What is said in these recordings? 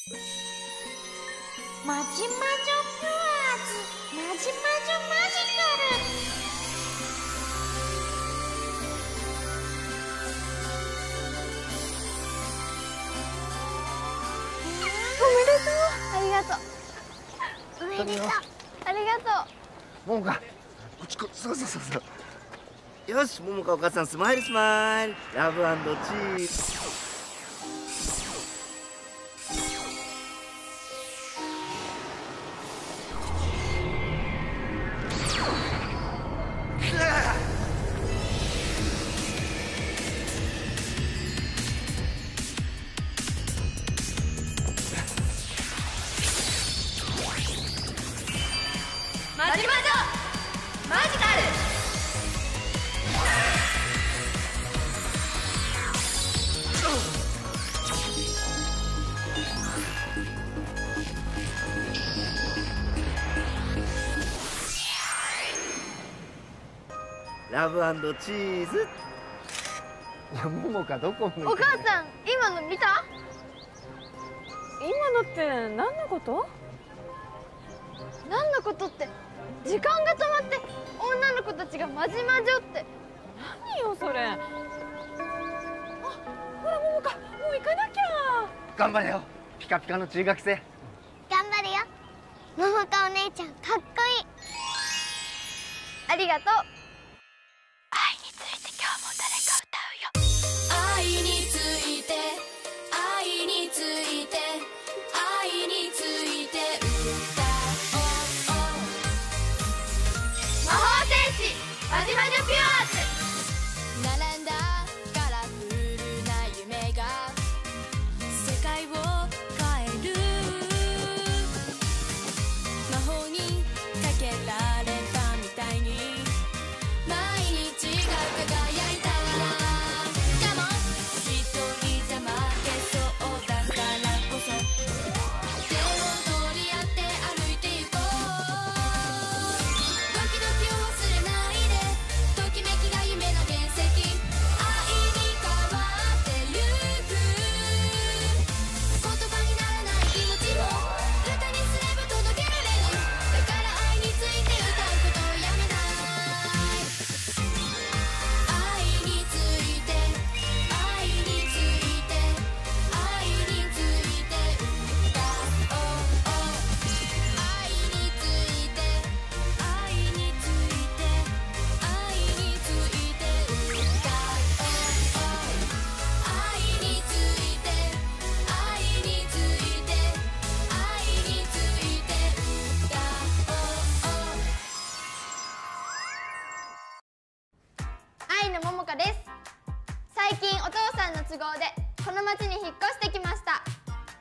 マジマジョピュアーズマジマジョマジカル。おめでとう。ありがとう。おめでとう。ありがとう。 ももか、こっちそう。 よし、ももかお母さん、スマイルスマイル。ラブ&チーズ。 マジマジョマジカル。 ラブ&チーズ。 いや、ももかどこ向いて。 お母さん、今の見た？ 今のって何のこと？ 何のことって、時間が止まって女の子たちがマジマジョって。 何よそれ。あ、ほらももか、もう行かなきゃ。 頑張れよ、ピカピカの中学生。 頑張るよ、桃香お姉ちゃん、かっこいい。ありがとう。愛について今日も誰か歌うよ。 愛について愛について愛について歌おう。 魔法戦士マジマジョピュアーズ。 並んだカラフルな夢が世界を変える。魔法にかけられたみたいに毎日が輝いた。Come on 一人じゃ負けそうだからこそ手を取り合って歩いて行こう。ドキドキを忘れないで、ときめきが夢の原石。愛に変わってゆく。言葉にならない気持ちも歌にすれば届けられる。だから愛について歌うことをやめない。愛について愛について愛について歌おう。愛について愛について愛について歌おう。愛について愛について愛について歌おう。 愛の桃香です。最近お父さんの都合でこの町に引っ越してきました。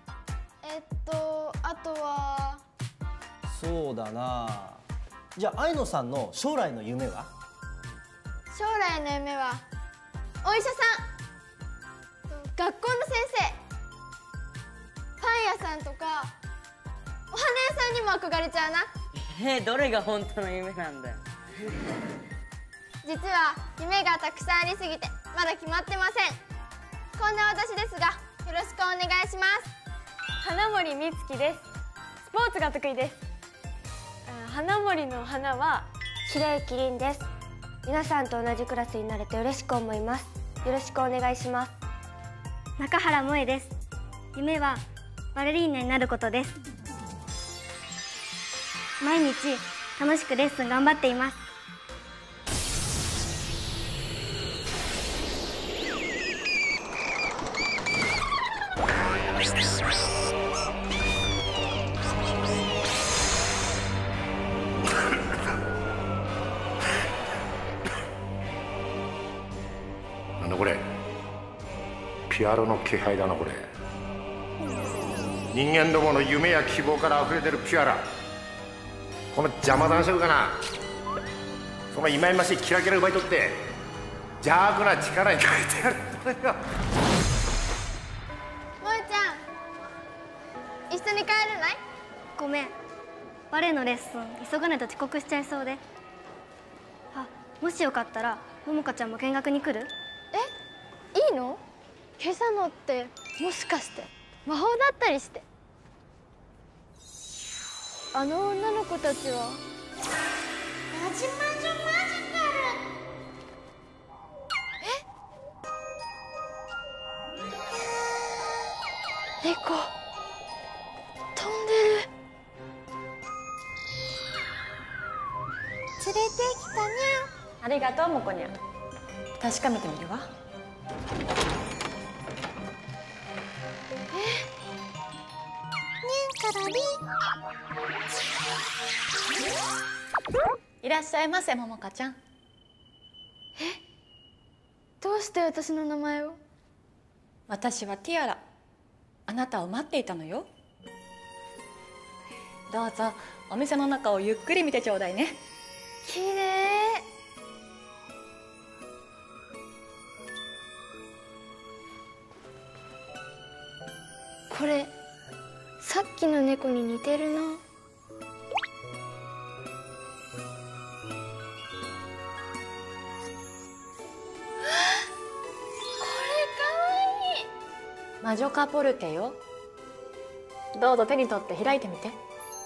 あとはそうだな。じゃあ愛野さんの将来の夢は？ 将来の夢はお医者さん、学校の先生、パン屋さんとかお花屋さんにも憧れちゃうな。 どれが本当の夢なんだよ。 実は夢がたくさんありすぎてまだ決まってません。こんな私ですが、よろしくお願いします。 花森美月です。スポーツが得意です。花森の花は白いキリンです。皆さんと同じクラスになれて嬉しく思います。よろしくお願いします。中原萌です。夢はバレリーナになることです。毎日楽しくレッスン頑張っています。 なんだこれ、ピアノの気配だなこれ。人間どもの夢や希望から溢れてるピュアラ、この邪魔男爵かな、その忌々しいキラキラ奪い取って邪悪な力に変えてやる。 萌ちゃん、一緒に帰れない？ ごめん、バレエのレッスン急がないと遅刻しちゃいそうで。あ、もしよかったらももかちゃんも見学に来る？ いいの？今朝のってもしかして魔法だったりして。 あの女の子たちは。 マジマジマジカル。 猫飛んでる。 連れてきたにゃん。 ありがとうモコニャン。確かめてみるわ。 にゃんからり。 いらっしゃいませももかちゃん。 どうして私の名前を？ 私はティアラ。あなたを待っていたのよ。どうぞお店の中をゆっくり見てちょうだいね。 きれい。これさっきの猫に似てるな。 魔女カポルテよ。どうぞ手に取って開いてみて。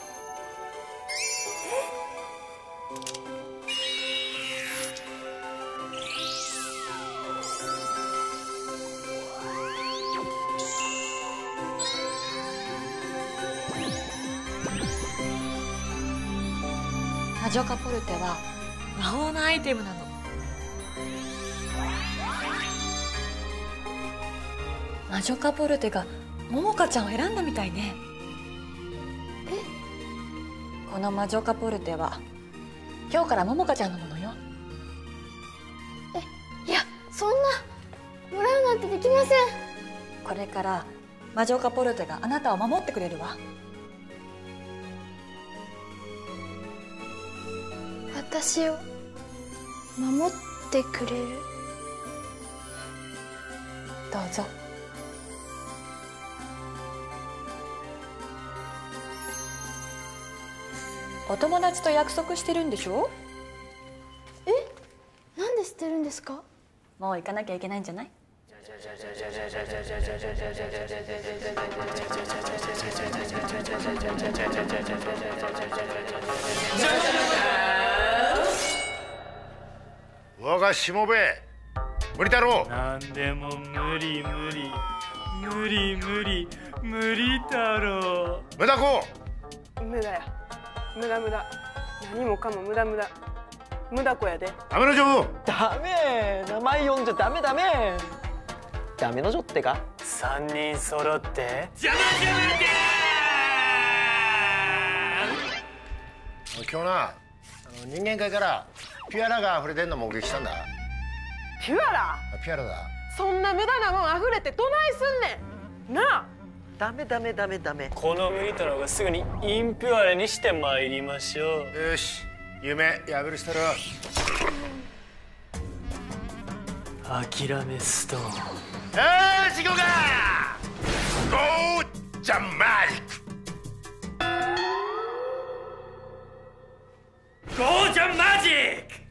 魔女カポルテは魔法のアイテムなの。魔女カポルテがももかちゃんを選んだみたいね。この魔女カポルテは今日からももかちゃんのものよ。 いや、そんなもらうなんてできません。 これから魔女カポルテがあなたを守ってくれるわ。 私を守ってくれる。 どうぞ。お友達と約束してるんでしょ？ なんで知ってるんですか？ もう行かなきゃいけないんじゃない？ 我がしもべ無理だろう。 なんでも無理だろう。 無駄子。 無駄や。無駄何もかも無駄無駄子やで。 ダメの女夫。 ダメ、名前呼んじゃダメダメの女ってか。 3人揃って邪魔今日な人間界からピュアラが溢れてんの目撃したんだ。 ピュアラ？ ピュアラだ。そんな無駄なもん溢れてどないすんねんなあ。 ダメ。 このミリトのがすぐにインピュアラにしてまいりましょう。 よし、夢破るしたら諦めストーン。 よし行こうか。ゴージャマリック。 ゴージャマジック。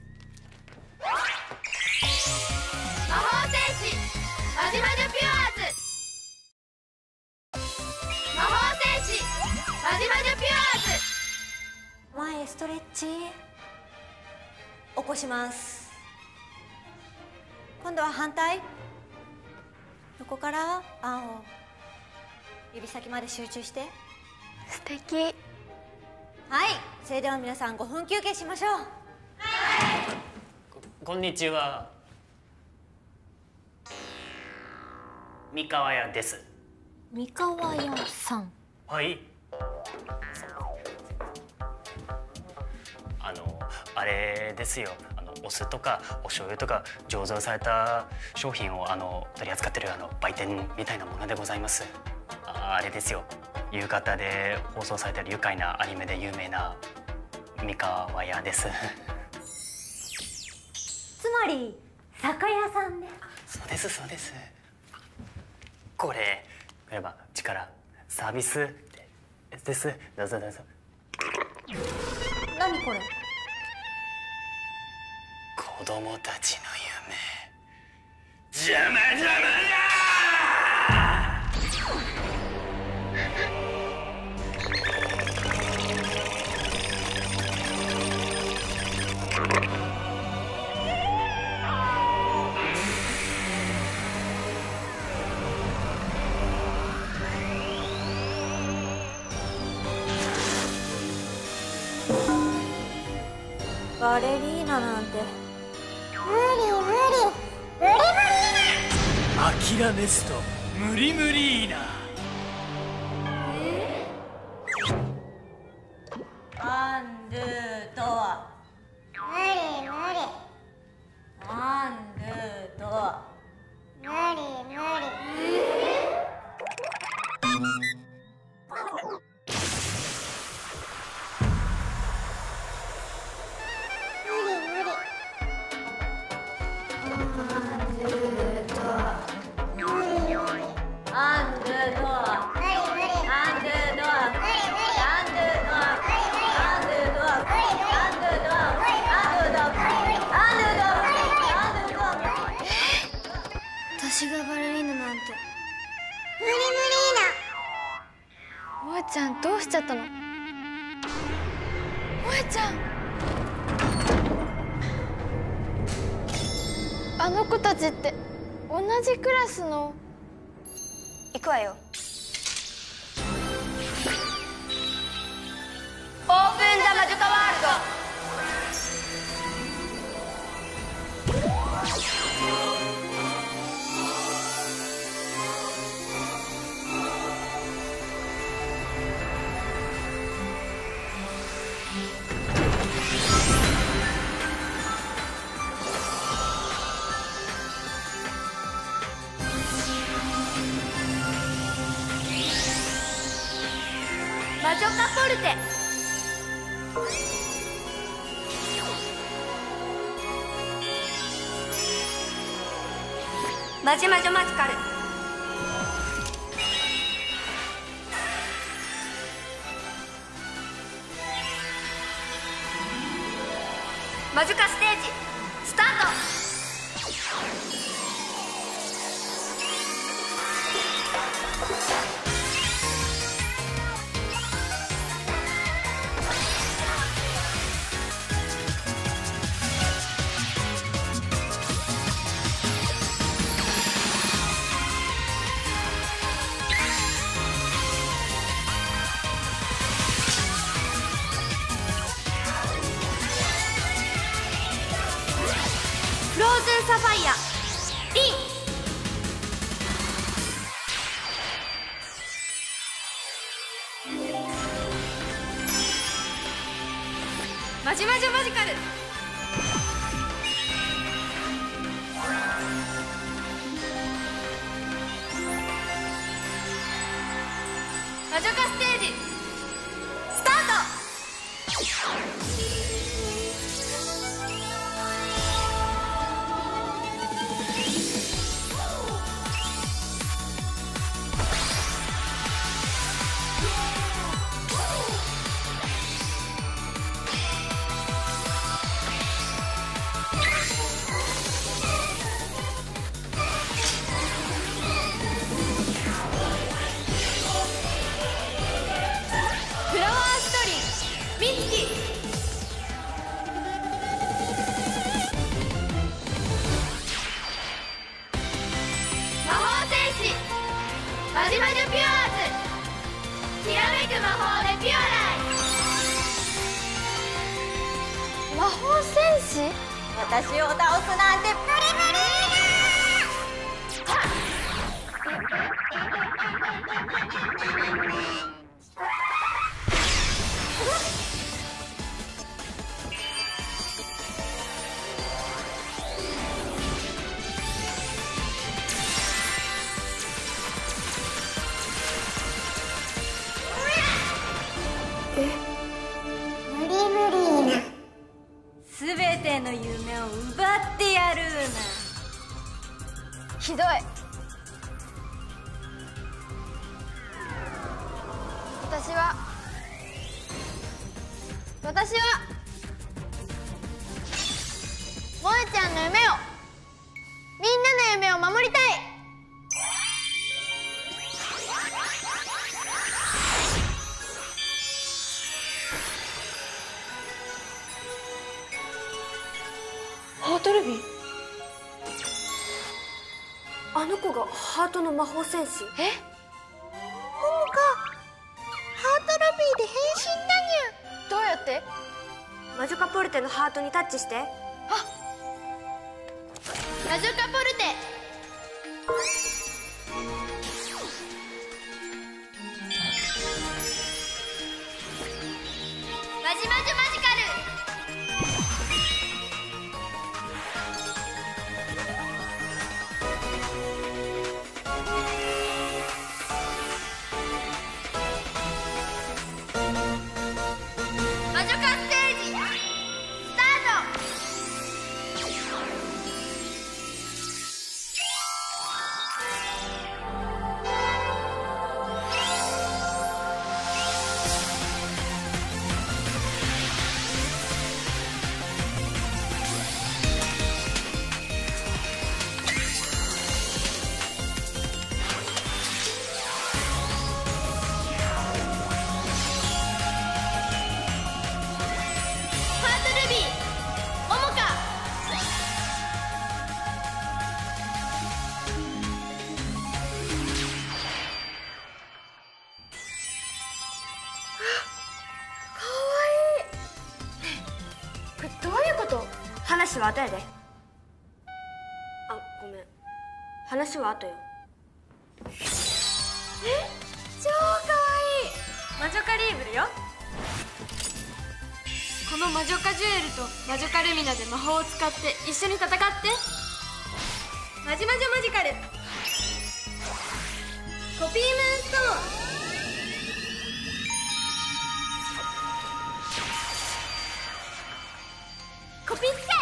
魔法戦士マジマジピュアーズ。魔法戦士マジマジピュアーズ。 前ストレッチ起こします。今度は反対。横から案を指先まで集中して。 素敵。 はい、それでは皆さん5分休憩しましょう。 こんにちは。三河屋です。 三河屋さん。 はい。あれですよ。お酢とかお醤油とか醸造された商品を取り扱ってる売店みたいなものでございます。あれですよ。夕方で放送されてる愉快なアニメで有名な三河屋です。 つまり酒屋さんね。 そうです。これは力サービスです。どうぞ。 何これ？ 子供たちの夢。邪魔だ。 バレリーナなんて無理無理無理無理諦めすと無理無理な。 アンドゥとは無理無理アンドゥとは無理無理私がバレリーナなんて。 無理無理萌ちゃんどうしちゃったの？萌ちゃん、あの子たちって同じクラスの。 行くわよ。 オープンザマジカワールド。マジョカポルテ。マジマジョマジカル。マジカステージスタート。フローズンサファイアリン。マジマジマジカル。マジョカステージスタート。フラワーストリーミツキ。魔法戦士マジマジピュアーズ。きらめく魔法でピュアライ。 魔法戦士？ 私を倒すなんて無理無理。 無理無理な。 すべての夢を奪ってやるな。 ひどい。私は萌ちゃんの夢を、みんなの夢を守りたい。 ハートルビー、あの子がハートの魔法戦士。 え、 モモカハートルビーで変身だにゃ。 どうやって？ マジョカポルテのハートにタッチして。 マジョカポルテ。マジマジマジカル。マジョカステージスタート。ハートルビーモモカ。 かわいい。これどういうこと？話は後やで。あ、ごめん。話は後よ。超かわいい。魔女カリーブルよ。 この魔女カジュエルと魔女カルミナで魔法を使って一緒に戦って。 マジマジマジカル。コピームーンストーン。コピッセ。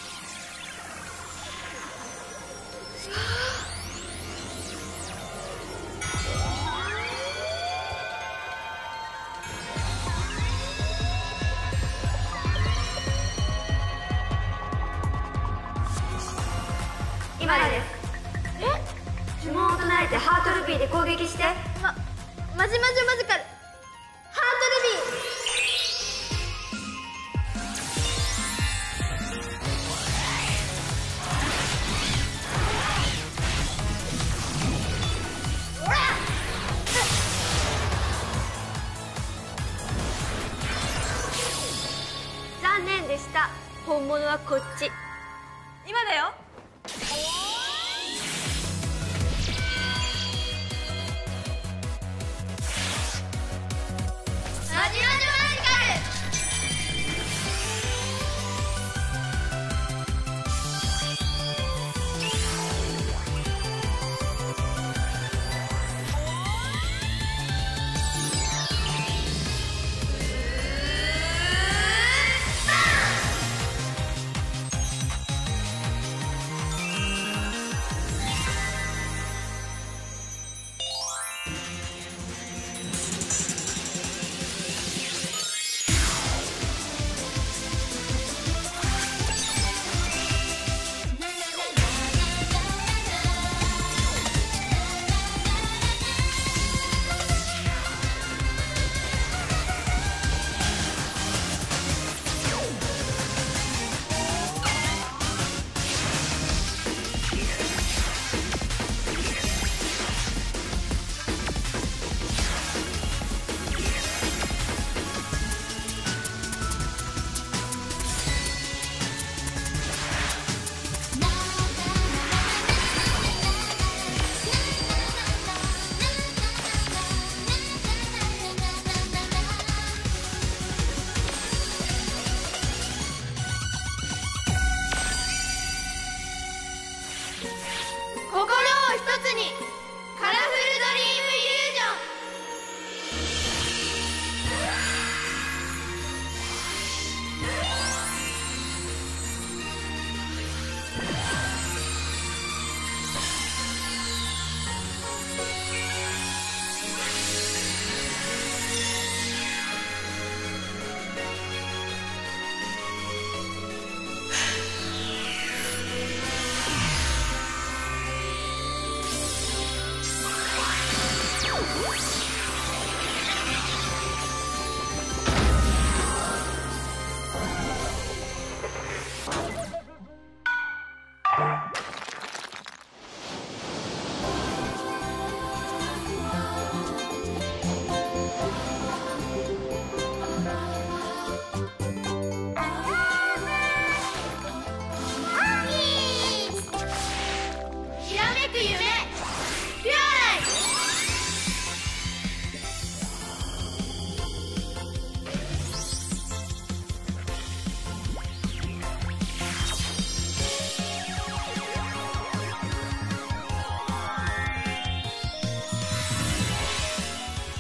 今だです。呪文を唱えてハートルビーで攻撃して。 マジマジマジカルハートルビー。おら残念でした。本物はこっち。今だよ。 マジマジマジカル。 マ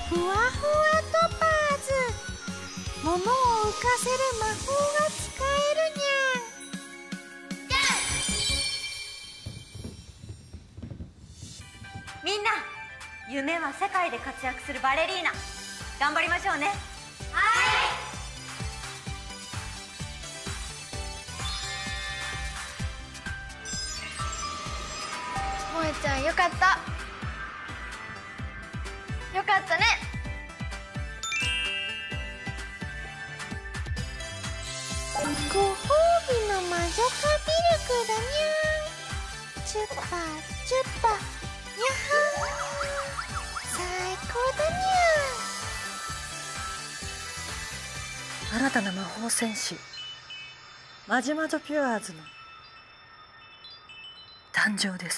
ふわふわトパーズ、桃を浮かせる魔法が使えるにゃん。 みんな、夢は世界で活躍するバレリーナ。頑張りましょうね。 萌ちゃんよかった。よかったね。 ご褒美の魔女カビルクだにゃん。チュッパチュッパにゃは最高だに新たな魔法戦士マジマジョピュアーズの誕生です。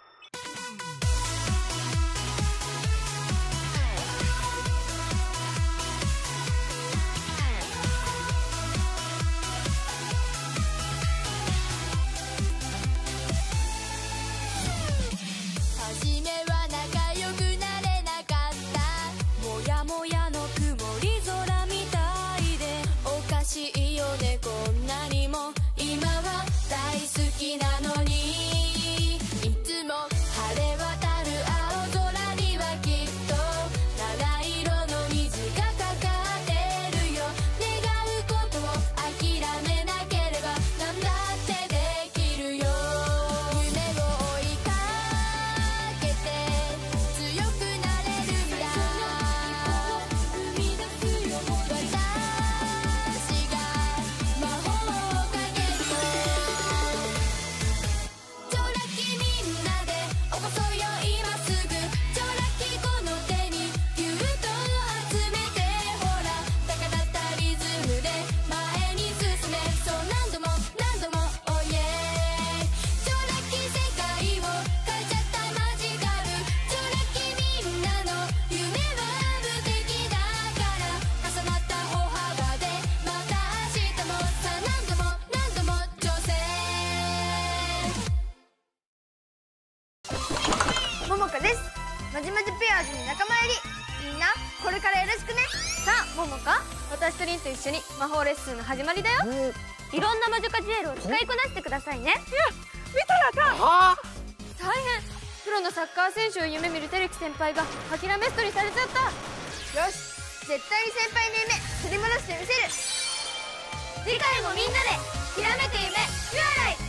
初めは仲良くなれなかった、もやもやの曇り空みたいで、おかしいよねこんなにも今は大好きなのに、いつも晴れ渡る青空にはきっと七色の虹がかかってるよ、願うことを諦めなければなんだってできるよ、夢を追いかけて強くなれるんだ、生み出すよ私が魔法をかけるよ、ちょらきみんなで起こそうよ今すぐ、ちょらきこの手にぎゅっと集めて、ほら高鳴ったリズムで前に進め、そう何度も何度もおいえ、ちょらき世界を変えちゃったマジカル、ちょらきみんなの夢は無敵だから、重なった歩幅でまた明日もさあ何度も何度も挑戦。 ももかです。まじまじペアーズに仲間入り。みんなこれからよろしくね。 さあももか、私とリンと一緒に魔法レッスンの始まりだよ。いろんな魔女カジュエルを使いこなしてくださいね。 見たらさ、 大変、プロのサッカー選手を夢見るテレキ先輩が諦めストにされちゃった。 よし、絶対に先輩の夢取り戻してみせる。 次回もみんなできらめく夢ピュアライ